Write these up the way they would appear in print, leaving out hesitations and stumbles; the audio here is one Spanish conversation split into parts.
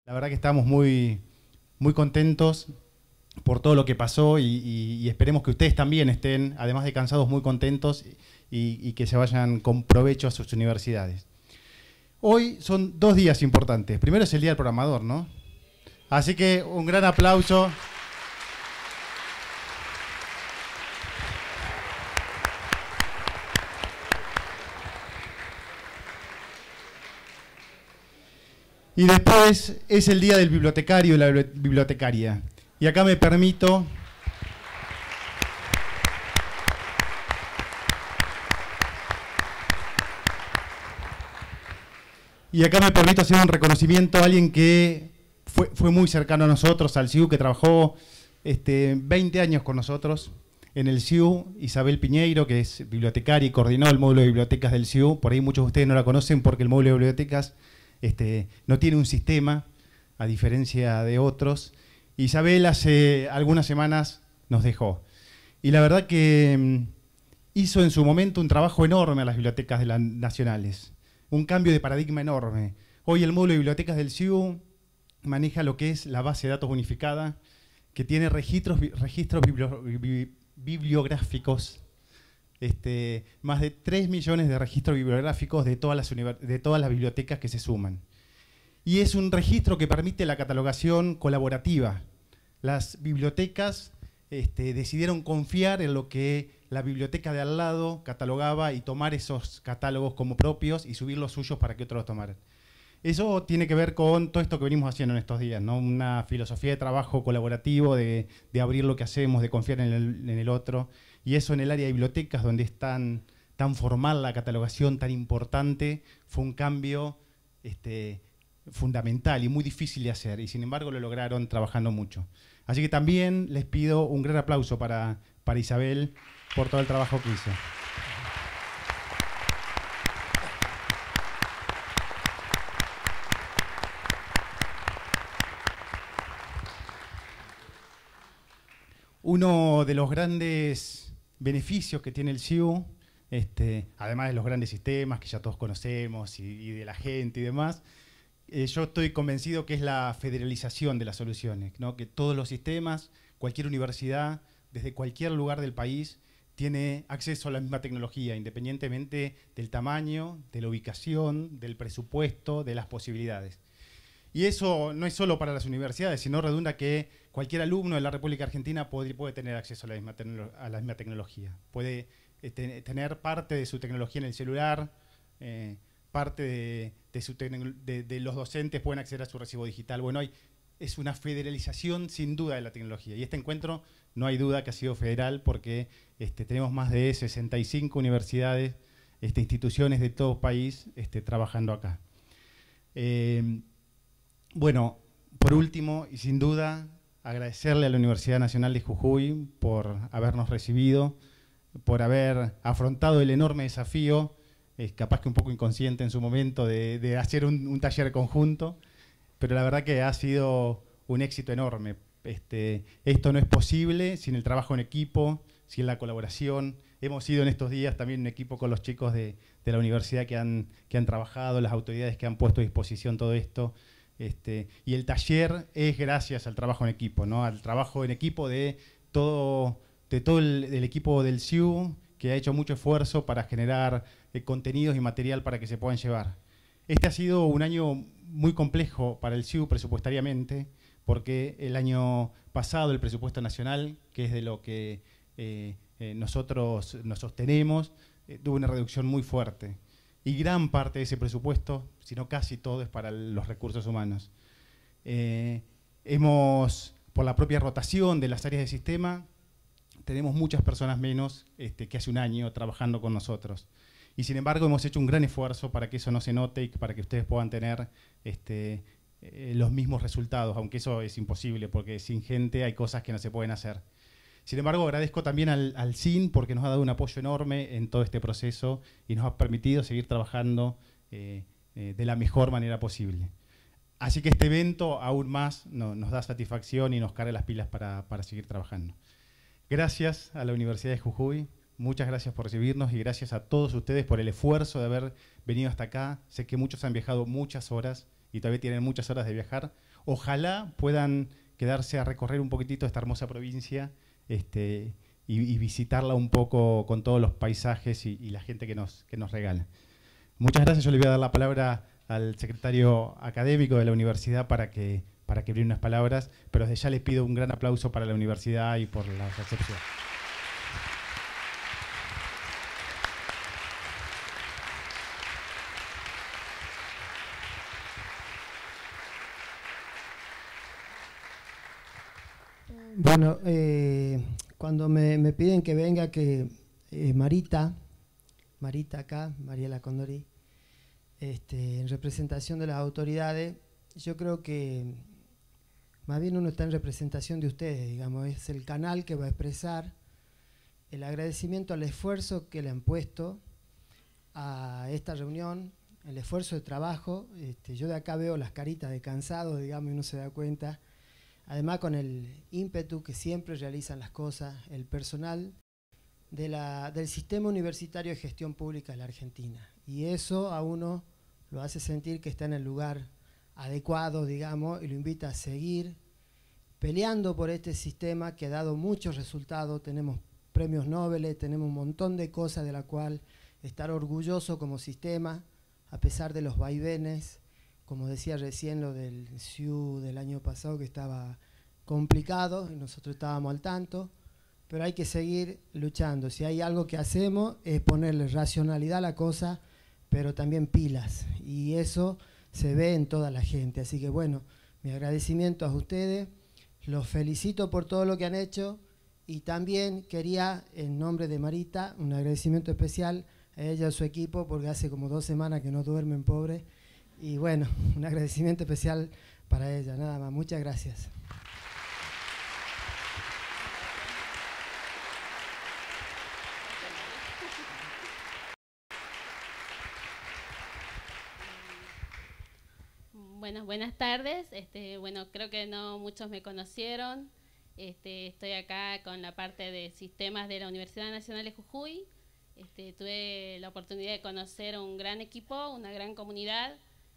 La verdad que estamos muy contentos por todo lo que pasó y esperemos que ustedes también estén, además de cansados, muy contentos y que se vayan con provecho a sus universidades. Hoy son 2 días importantes. Primero es el Día del Programador, ¿no? Así que un gran aplauso. Y después es el Día del Bibliotecario y la Bibliotecaria. Y acá me permito hacer un reconocimiento a alguien que fue muy cercano a nosotros, al CIU, que trabajó 20 años con nosotros en el CIU, Isabel Piñeiro, que es bibliotecaria y coordinó el módulo de bibliotecas del CIU. Por ahí muchos de ustedes no la conocen porque el módulo de bibliotecas no tiene un sistema, a diferencia de otros. Isabel hace algunas semanas nos dejó. Y la verdad que hizo en su momento un trabajo enorme a las bibliotecas de las nacionales. Un cambio de paradigma enorme. Hoy el módulo de bibliotecas del CIU maneja lo que es la base de datos unificada, que tiene registros bibliográficos, más de 3 millones de registros bibliográficos de todas las bibliotecas que se suman. Y es un registro que permite la catalogación colaborativa. Las bibliotecas decidieron confiar en lo que la biblioteca de al lado catalogaba y tomar esos catálogos como propios y subir los suyos para que otros los tomaran. Eso tiene que ver con todo esto que venimos haciendo en estos días, ¿no? Una filosofía de trabajo colaborativo, de abrir lo que hacemos, de confiar en el otro. Y eso en el área de bibliotecas, donde es tan formal la catalogación, tan importante, fue un cambio fundamental y muy difícil de hacer. Y sin embargo lo lograron trabajando mucho. Así que también les pido un gran aplauso para Isabel por todo el trabajo que hizo. Uno de los grandes beneficios que tiene el CIU, además de los grandes sistemas que ya todos conocemos y de la gente y demás, yo estoy convencido que es la federalización de las soluciones, ¿no? Que todos los sistemas, cualquier universidad, desde cualquier lugar del país, tiene acceso a la misma tecnología, independientemente del tamaño, de la ubicación, del presupuesto, de las posibilidades. Y eso no es solo para las universidades, sino redunda que cualquier alumno de la República Argentina puede tener acceso a la misma tecnología. Puede tener parte de su tecnología en el celular, parte de los docentes pueden acceder a su recibo digital. Bueno, es una federalización sin duda de la tecnología. Y este encuentro no hay duda que ha sido federal porque tenemos más de 65 universidades, instituciones de todo el país trabajando acá. Bueno, por último, y sin duda, agradecerle a la Universidad Nacional de Jujuy por habernos recibido, por haber afrontado el enorme desafío, capaz que un poco inconsciente en su momento, de hacer un taller conjunto, pero la verdad que ha sido un éxito enorme. Esto no es posible sin el trabajo en equipo, sin la colaboración. Hemos sido en estos días también un equipo con los chicos de la universidad que han trabajado, las autoridades que han puesto a disposición todo esto. Y el taller es gracias al trabajo en equipo, ¿no? Al trabajo en equipo de todo el equipo del CIU, que ha hecho mucho esfuerzo para generar contenidos y material para que se puedan llevar. Este ha sido un año muy complejo para el CIU presupuestariamente, porque el año pasado el presupuesto nacional, que es de lo que nosotros nos sostenemos, tuvo una reducción muy fuerte. Y gran parte de ese presupuesto, si no casi todo, es para los recursos humanos. Por la propia rotación de las áreas de sistema, tenemos muchas personas menos que hace un año trabajando con nosotros. Y sin embargo hemos hecho un gran esfuerzo para que eso no se note y para que ustedes puedan tener los mismos resultados, aunque eso es imposible, porque sin gente hay cosas que no se pueden hacer. Sin embargo, agradezco también al CIN porque nos ha dado un apoyo enorme en todo este proceso y nos ha permitido seguir trabajando de la mejor manera posible. Así que este evento aún más nos da satisfacción y nos carga las pilas para seguir trabajando. Gracias a la Universidad de Jujuy, muchas gracias por recibirnos y gracias a todos ustedes por el esfuerzo de haber venido hasta acá. Sé que muchos han viajado muchas horas y todavía tienen muchas horas de viajar. Ojalá puedan quedarse a recorrer un poquitito esta hermosa provincia y visitarla un poco con todos los paisajes y la gente que nos regala. Muchas gracias. Yo le voy a dar la palabra al secretario académico de la universidad para que brinde unas palabras, pero desde ya les pido un gran aplauso para la universidad y por la recepción. Bueno, cuando me piden que venga, que Marita acá, Mariela Condori, en representación de las autoridades, yo creo que más bien uno está en representación de ustedes, digamos, es el canal que va a expresar el agradecimiento al esfuerzo que le han puesto a esta reunión, el esfuerzo de trabajo. Yo de acá veo las caritas de cansado, digamos, y uno se da cuenta. Además, con el ímpetu que siempre realizan las cosas, el personal del Sistema Universitario de Gestión Pública de la Argentina. Y eso a uno lo hace sentir que está en el lugar adecuado, digamos, y lo invita a seguir peleando por este sistema que ha dado muchos resultados. Tenemos premios Nobel, tenemos un montón de cosas de la cual estar orgulloso como sistema, a pesar de los vaivenes. Como decía recién, lo del SIU del año pasado, que estaba complicado y nosotros estábamos al tanto, pero hay que seguir luchando. Si hay algo que hacemos es ponerle racionalidad a la cosa, pero también pilas, y eso se ve en toda la gente. Así que bueno, mi agradecimiento a ustedes, los felicito por todo lo que han hecho, y también quería, en nombre de Marita, un agradecimiento especial a ella y a su equipo, porque hace como 2 semanas que no duermen, pobres. Y bueno, un agradecimiento especial para ella, nada más. Muchas gracias. Bueno, buenas tardes. Bueno, creo que no muchos me conocieron. Estoy acá con la parte de sistemas de la Universidad Nacional de Jujuy. Tuve la oportunidad de conocer un gran equipo, una gran comunidad.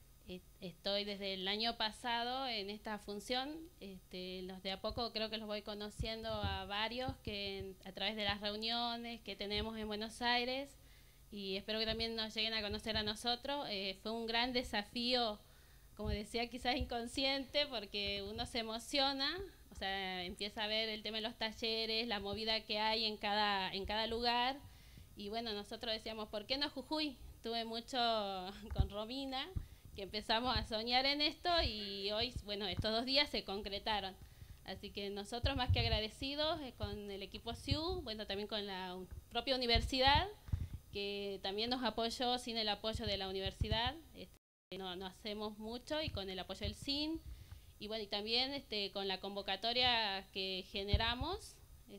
Estoy desde el año pasado en esta función. Los de a poco creo que los voy conociendo a varios que a través de las reuniones que tenemos en Buenos Aires, y espero que también nos lleguen a conocer a nosotros. Fue un gran desafío, como decía, quizás inconsciente, porque uno se emociona, o sea, empieza a ver el tema de los talleres, la movida que hay en cada lugar. Y bueno, nosotros decíamos, ¿por qué no Jujuy? Tuve mucho con Romina, que empezamos a soñar en esto, y hoy, bueno, estos 2 días se concretaron. Así que nosotros más que agradecidos con el equipo SIU, bueno, también con la propia universidad, que también nos apoyó. Sin el apoyo de la universidad no hacemos mucho, y con el apoyo del SIN, y bueno, y también con la convocatoria que generamos.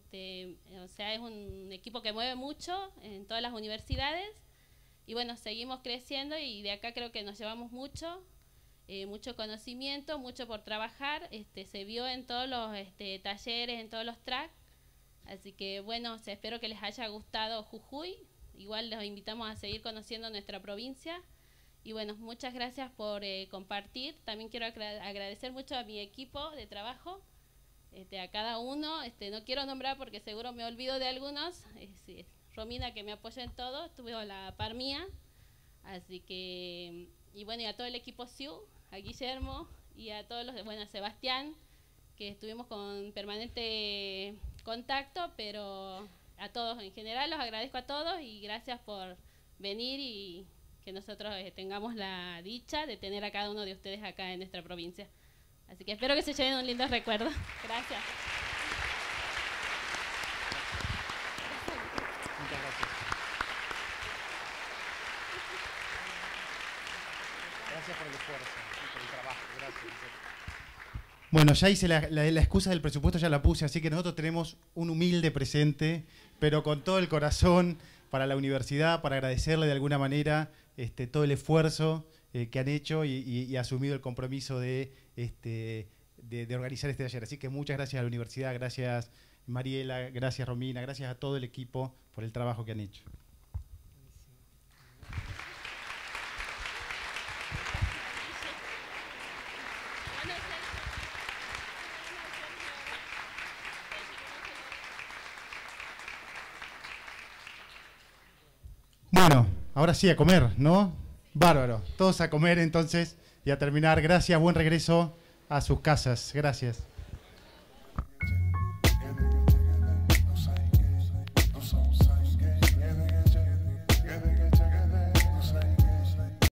O sea, es un equipo que mueve mucho en todas las universidades. Y bueno, seguimos creciendo, y de acá creo que nos llevamos mucho conocimiento, mucho por trabajar. Se vio en todos los talleres, en todos los tracks. Así que bueno, espero que les haya gustado Jujuy. Igual los invitamos a seguir conociendo nuestra provincia. Y bueno, muchas gracias por compartir. También quiero agradecer mucho a mi equipo de trabajo, a cada uno. No quiero nombrar porque seguro me olvido de algunos. Romina, que me apoya en todo, estuve a la par mía. Así que, y bueno, y a todo el equipo SIU, a Guillermo y a todos los, bueno, a Sebastián, que estuvimos con permanente contacto, pero a todos en general los agradezco a todos, y gracias por venir, y que nosotros tengamos la dicha de tener a cada uno de ustedes acá en nuestra provincia. Así que espero que se lleven un lindo recuerdo. Gracias. Muchas gracias. Gracias por el esfuerzo, por el trabajo. Gracias. Bueno, ya hice la excusa del presupuesto, ya la puse, así que nosotros tenemos un humilde presente, pero con todo el corazón para la universidad, para agradecerle de alguna manera todo el esfuerzo que han hecho y asumido el compromiso de organizar este taller. Así que muchas gracias a la universidad, gracias Mariela, gracias Romina, gracias a todo el equipo por el trabajo que han hecho. Bueno, ahora sí a comer, ¿no? Bárbaro. Todos a comer entonces y a terminar. Gracias, buen regreso a sus casas. Gracias.